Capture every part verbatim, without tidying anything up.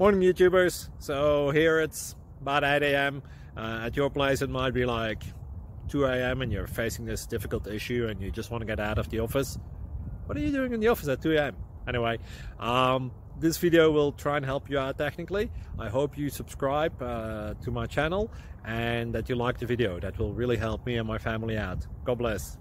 Morning YouTubers. So here it's about eight A M Uh, at your place it might be like two A M and you're facing this difficult issue and you just want to get out of the office. What are you doing in the office at two A M? Anyway, um, this video will try and help you out technically. I hope you subscribe uh, to my channel and that you like the video. That will really help me and my family out. God bless.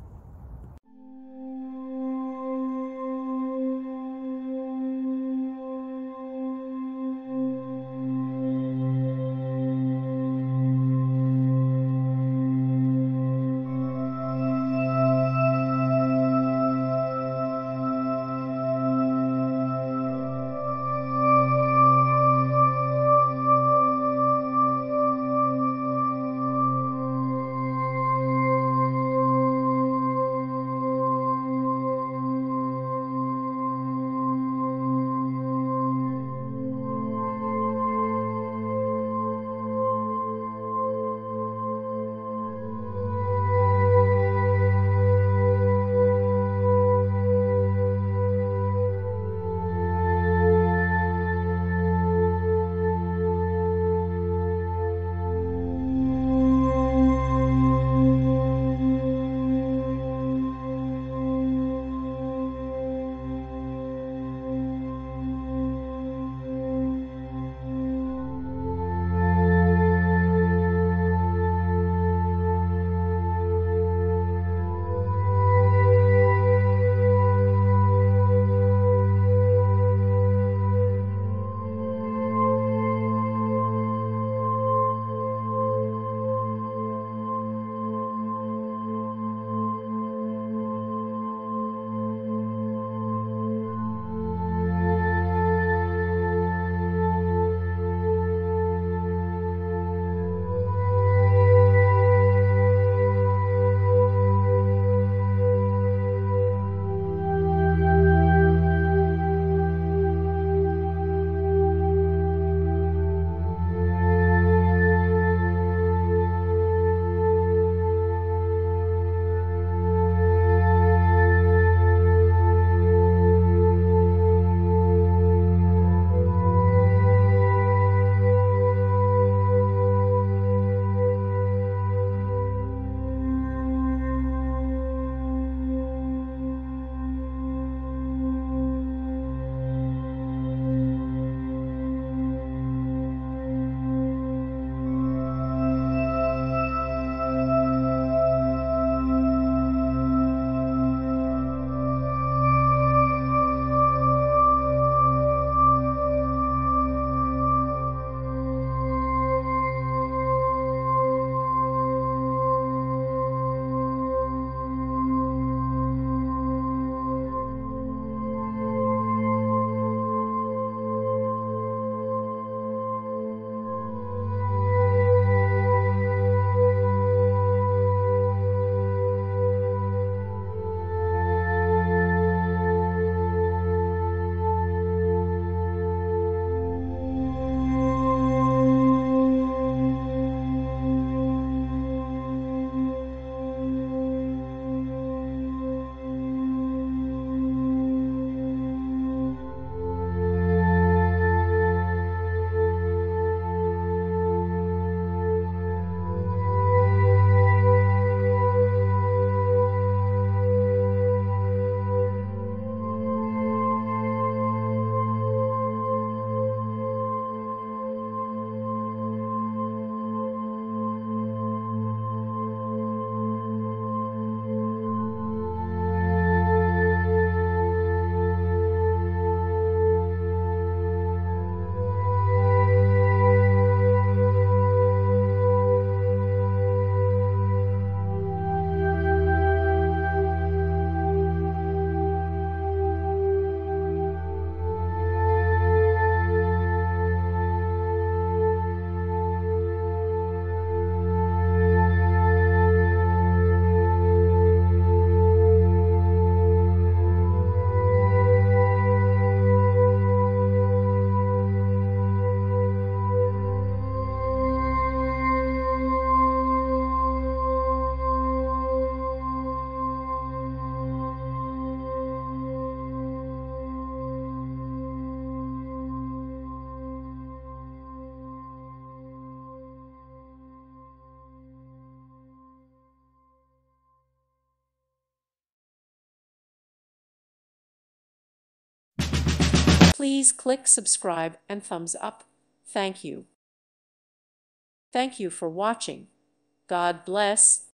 please click subscribe and thumbs up. Thank you. Thank you for watching. God bless.